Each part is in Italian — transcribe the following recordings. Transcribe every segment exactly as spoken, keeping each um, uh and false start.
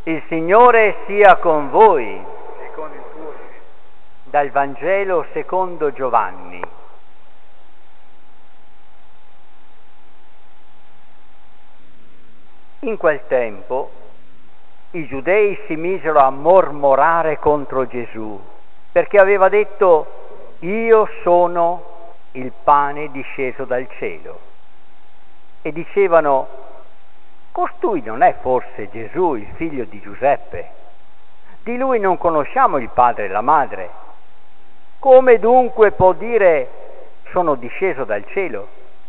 Il Signore sia con voi. E con il tuo spirito. Dal Vangelo secondo Giovanni. In quel tempo i giudei si misero a mormorare contro Gesù, perché aveva detto: io sono il pane disceso dal cielo. E dicevano: costui non è forse Gesù, il figlio di Giuseppe? Di lui non conosciamo il padre e la madre. Come dunque può dire: sono disceso dal cielo?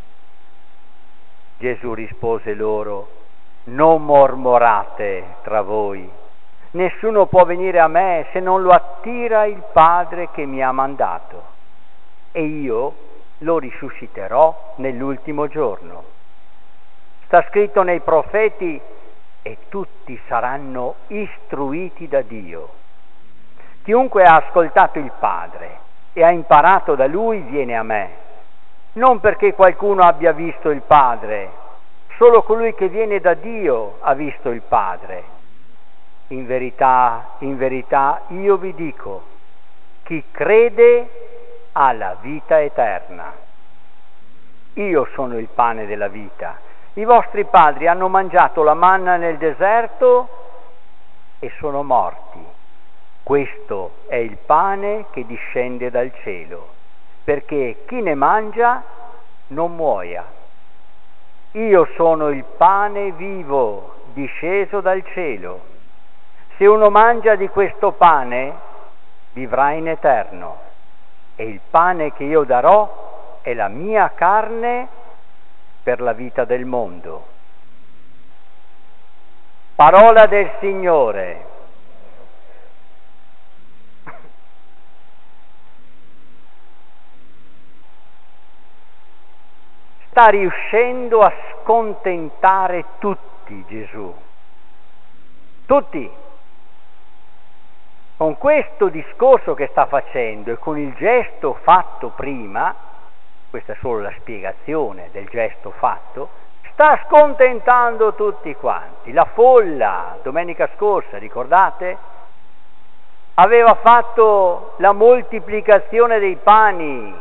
Gesù rispose loro: non mormorate tra voi. Nessuno può venire a me se non lo attira il Padre che mi ha mandato, e io lo risusciterò nell'ultimo giorno. Sta scritto nei profeti: e tutti saranno istruiti da Dio. Chiunque ha ascoltato il Padre e ha imparato da Lui viene a me, non perché qualcuno abbia visto il Padre, solo colui che viene da Dio ha visto il Padre. In verità, in verità, io vi dico, chi crede ha la vita eterna. Io sono il pane della vita. I vostri padri hanno mangiato la manna nel deserto e sono morti. Questo è il pane che discende dal cielo, perché chi ne mangia non muoia. Io sono il pane vivo disceso dal cielo. Se uno mangia di questo pane, vivrà in eterno. E il pane che io darò è la mia carne per la vita del mondo. Parola del Signore. Sta riuscendo a scontentare tutti Gesù. Tutti. Con questo discorso che sta facendo e con il gesto fatto prima, questa è solo la spiegazione del gesto fatto, sta scontentando tutti quanti. La folla, domenica scorsa, ricordate? Aveva fatto la moltiplicazione dei pani.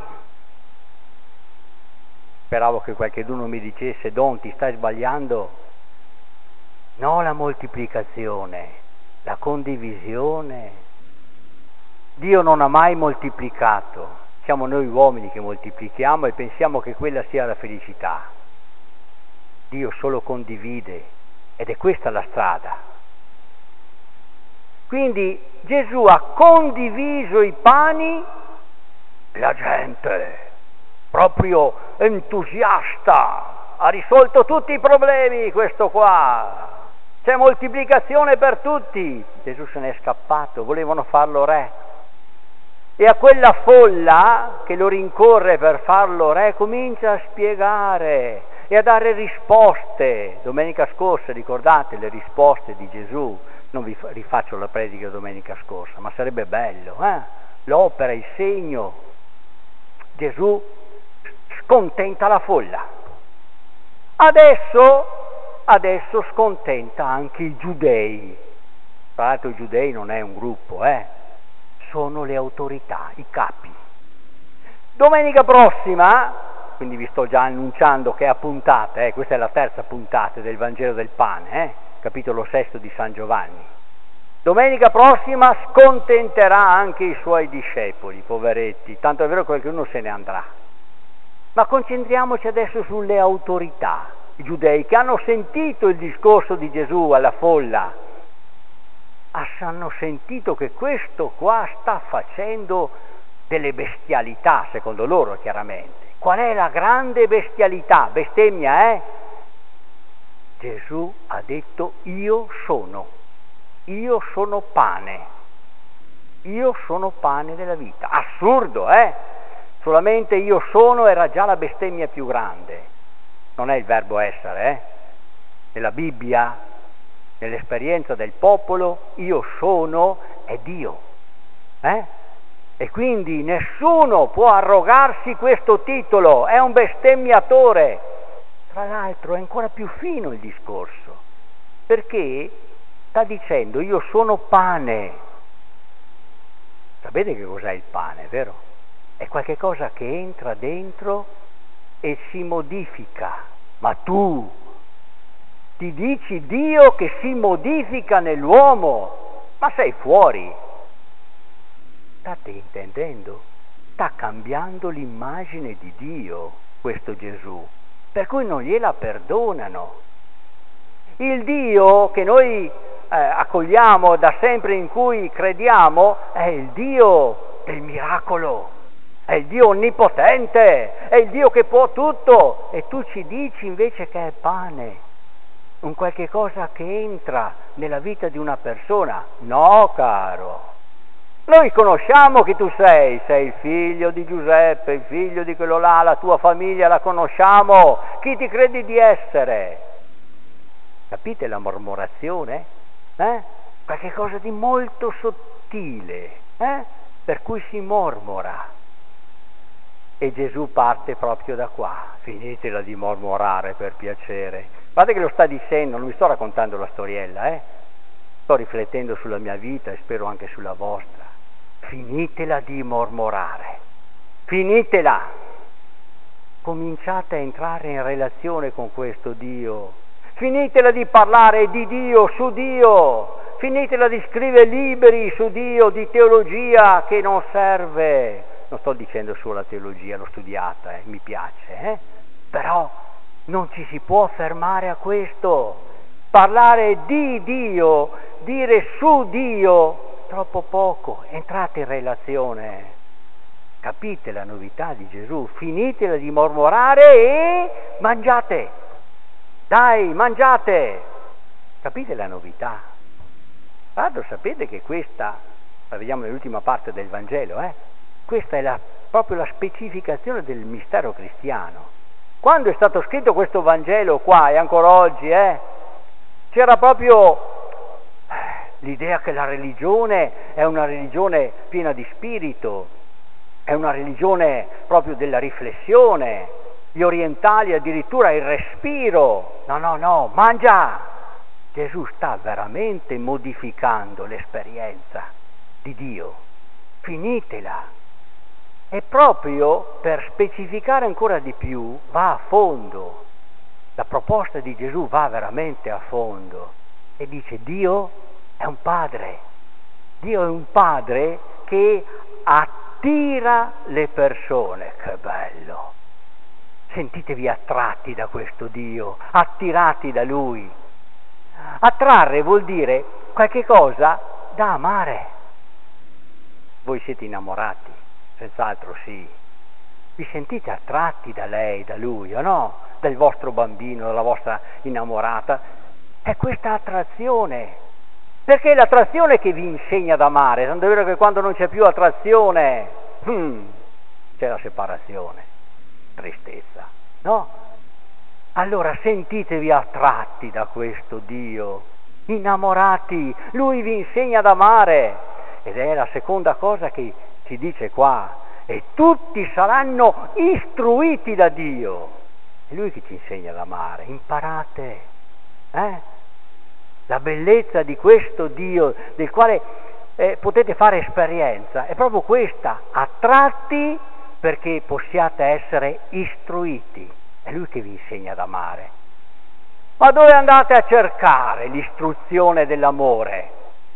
Speravo che qualcuno mi dicesse: Don, ti stai sbagliando. No, la moltiplicazione, la condivisione. Dio non ha mai moltiplicato. Siamo noi uomini che moltiplichiamo e pensiamo che quella sia la felicità. Dio solo condivide, ed è questa la strada. Quindi Gesù ha condiviso i pani, la gente proprio entusiasta, ha risolto tutti i problemi questo qua, c'è moltiplicazione per tutti. Gesù se n'è scappato, volevano farlo re. E a quella folla che lo rincorre per farlo re comincia a spiegare e a dare risposte. Domenica scorsa, ricordate le risposte di Gesù? Non vi rifaccio la predica domenica scorsa, ma sarebbe bello, eh? L'opera, il segno. Gesù scontenta la folla. Adesso, adesso scontenta anche i giudei. Tra l'altro i giudei non è un gruppo, eh? Sono le autorità, i capi. Domenica prossima, quindi vi sto già annunciando che è a puntate, eh, questa è la terza puntata del Vangelo del Pane, eh, capitolo sesto di San Giovanni. Domenica prossima scontenterà anche i suoi discepoli, poveretti, tanto è vero che qualcuno se ne andrà. Ma concentriamoci adesso sulle autorità, i giudei che hanno sentito il discorso di Gesù alla folla. Hanno sentito che questo qua sta facendo delle bestialità, secondo loro chiaramente. Qual è la grande bestialità? Bestemmia, eh? Gesù ha detto: io sono, io sono pane, io sono pane della vita. Assurdo, eh? Solamente io sono era già la bestemmia più grande. Non è il verbo essere, eh? Nella Bibbia, nell'esperienza del popolo, io sono è Dio, eh? E quindi nessuno può arrogarsi questo titolo, è un bestemmiatore. Tra l'altro è ancora più fino il discorso, perché sta dicendo io sono pane. Sapete che cos'è il pane, vero? È qualche cosa che entra dentro e si modifica. Ma tu ti dici Dio che si modifica nell'uomo, ma sei fuori. State intendendo? Sta cambiando l'immagine di Dio, questo Gesù, per cui non gliela perdonano. Il Dio che noi eh, accogliamo da sempre, in cui crediamo, è il Dio del miracolo, è il Dio onnipotente, è il Dio che può tutto, e tu ci dici invece che è pane, un qualche cosa che entra nella vita di una persona. No, caro, noi conosciamo chi tu sei, sei il figlio di Giuseppe, il figlio di quello là, la tua famiglia la conosciamo, chi ti credi di essere? Capite la mormorazione? Eh? Qualche cosa di molto sottile, eh? Per cui si mormora. E Gesù parte proprio da qua. Finitela di mormorare, per piacere. Guardate che lo sta dicendo, non vi sto raccontando la storiella, eh? Sto riflettendo sulla mia vita e spero anche sulla vostra. Finitela di mormorare. Finitela. Cominciate a entrare in relazione con questo Dio. Finitela di parlare di Dio, su Dio. Finitela di scrivere libri su Dio, di teologia che non serve. Non sto dicendo solo la teologia, l'ho studiata, eh, mi piace, eh? Però non ci si può fermare a questo. Parlare di Dio, dire su Dio, troppo poco. Entrate in relazione. Capite la novità di Gesù? Finitela di mormorare e mangiate. Dai, mangiate. Capite la novità? Tra l'altro sapete che questa, la vediamo nell'ultima parte del Vangelo, eh? Questa è la, proprio la specificazione del mistero cristiano. Quando è stato scritto questo Vangelo qua, e ancora oggi, eh, c'era proprio l'idea che la religione è una religione piena di spirito, è una religione proprio della riflessione, gli orientali addirittura il respiro. No, no, no, mangia! Gesù sta veramente modificando l'esperienza di Dio. Finitela. E proprio per specificare ancora di più, va a fondo. La proposta di Gesù va veramente a fondo e dice: Dio è un padre. Dio è un padre che attira le persone. Che bello! Sentitevi attratti da questo Dio, attirati da Lui. Attrarre vuol dire qualche cosa da amare. Voi siete innamorati? Senz'altro sì. Vi sentite attratti da lei, da lui, o no? Del vostro bambino, dalla vostra innamorata. È questa attrazione. Perché è l'attrazione che vi insegna ad amare. Tanto è vero che quando non c'è più attrazione, hmm, c'è la separazione. Tristezza, no? Allora sentitevi attratti da questo Dio, innamorati. Lui vi insegna ad amare. Ed è la seconda cosa che ci dice qua: e tutti saranno istruiti da Dio. È Lui che ci insegna ad amare. Imparate, eh? La bellezza di questo Dio del quale eh, potete fare esperienza è proprio questa: attratti perché possiate essere istruiti. È Lui che vi insegna ad amare. Ma dove andate a cercare l'istruzione dell'amore?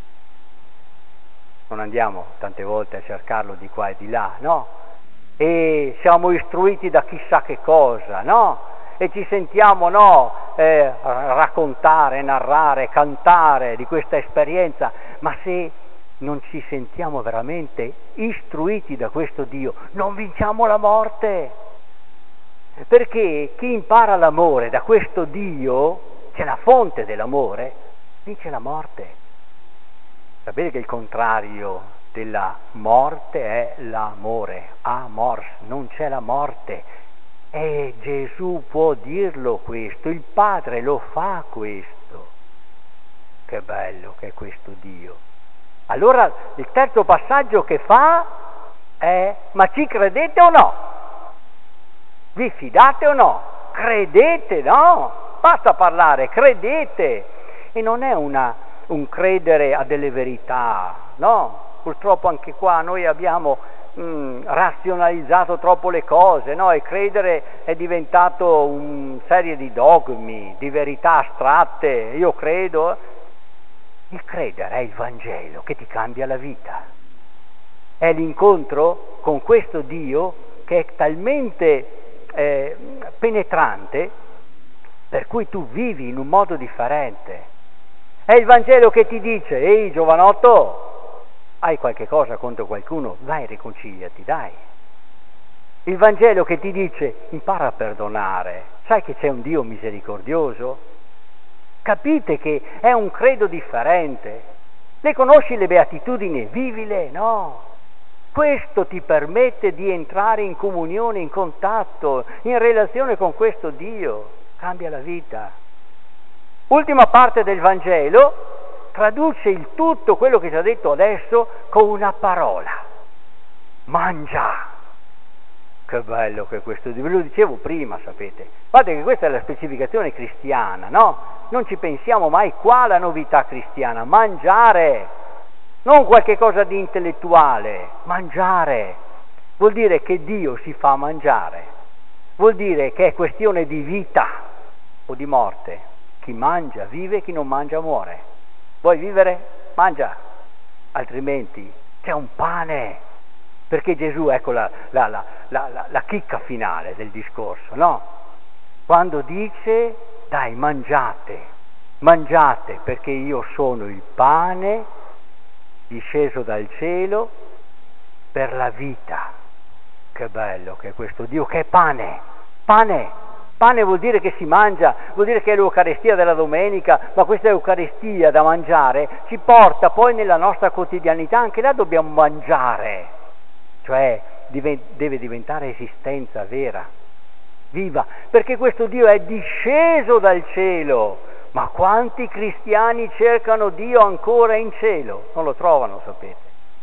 Non andiamo tante volte a cercarlo di qua e di là, no? E siamo istruiti da chissà che cosa, no? E ci sentiamo, no, eh, raccontare, narrare, cantare di questa esperienza, ma se non ci sentiamo veramente istruiti da questo Dio, non vinciamo la morte. Perché chi impara l'amore da questo Dio, che è la fonte dell'amore, vince la morte. Sapete che il contrario della morte è l'amore, amors, non c'è la morte. E Gesù può dirlo questo, il Padre lo fa questo. Che bello che è questo Dio. Allora il terzo passaggio che fa è: ma ci credete o no? Vi fidate o no? Credete, no? Basta parlare, credete. E non è una un credere a delle verità, no? Purtroppo anche qua noi abbiamo mh, razionalizzato troppo le cose, no? E credere è diventato una serie di dogmi, di verità astratte, io credo. Il credere è il Vangelo che ti cambia la vita, è l'incontro con questo Dio che è talmente eh, penetrante per cui tu vivi in un modo differente. È il Vangelo che ti dice: ehi giovanotto, hai qualche cosa contro qualcuno? Vai, riconciliati, dai. Il Vangelo che ti dice: impara a perdonare, sai che c'è un Dio misericordioso? Capite che è un credo differente. Le conosci le beatitudini? Vivile, no? Questo ti permette di entrare in comunione, in contatto, in relazione con questo Dio. Cambia la vita. Ultima parte del Vangelo traduce il tutto quello che ci ha detto adesso con una parola: mangia. Che bello che è questo, ve lo dicevo prima, sapete. Guardate che questa è la specificazione cristiana, no? Non ci pensiamo mai, qua la novità cristiana: mangiare, non qualche cosa di intellettuale, mangiare. Vuol dire che Dio si fa mangiare, vuol dire che è questione di vita o di morte. Chi mangia vive, chi non mangia muore. Vuoi vivere? Mangia, altrimenti c'è un pane. Perché Gesù, ecco la, la, la, la, la, la chicca finale del discorso, no? Quando dice: dai, mangiate, mangiate perché io sono il pane disceso dal cielo per la vita. Che bello che è questo Dio, che è pane, pane. Pane vuol dire che si mangia, vuol dire che è l'Eucaristia della domenica, ma questa Eucaristia da mangiare ci porta poi nella nostra quotidianità, anche là dobbiamo mangiare, cioè deve diventare esistenza vera, viva, perché questo Dio è disceso dal cielo. Ma quanti cristiani cercano Dio ancora in cielo? Non lo trovano, sapete.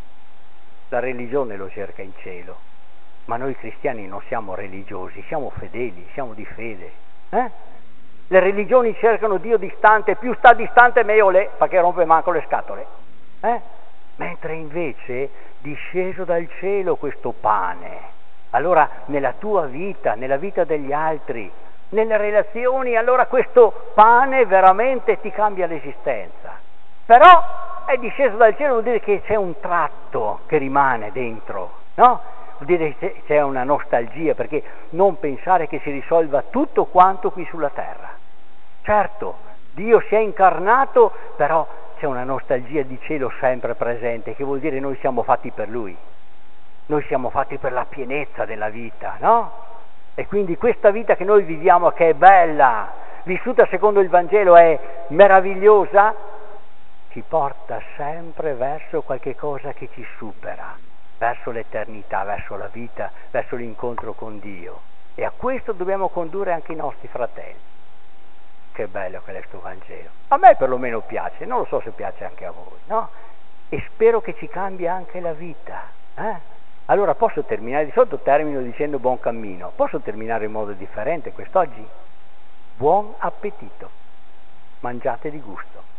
La religione lo cerca in cielo. Ma noi cristiani non siamo religiosi, siamo fedeli, siamo di fede. Eh? Le religioni cercano Dio distante, più sta distante meglio l'è, perché rompe manco le scatole. Eh? Mentre invece disceso dal cielo questo pane. Allora nella tua vita, nella vita degli altri, nelle relazioni, allora questo pane veramente ti cambia l'esistenza. Però è disceso dal cielo, vuol dire che c'è un tratto che rimane dentro, no? Vuol dire che c'è una nostalgia, perché non pensare che si risolva tutto quanto qui sulla terra. Certo, Dio si è incarnato, però c'è una nostalgia di cielo sempre presente, che vuol dire noi siamo fatti per Lui, noi siamo fatti per la pienezza della vita, no? E quindi questa vita che noi viviamo, che è bella, vissuta secondo il Vangelo, è meravigliosa, ci porta sempre verso qualche cosa che ci supera, verso l'eternità, verso la vita, verso l'incontro con Dio. E a questo dobbiamo condurre anche i nostri fratelli. Che bello che è questo Vangelo. A me perlomeno piace, non lo so se piace anche a voi, no? E spero che ci cambi anche la vita. Eh? Allora posso terminare, di solito termino dicendo buon cammino, posso terminare in modo differente quest'oggi? Buon appetito, mangiate di gusto.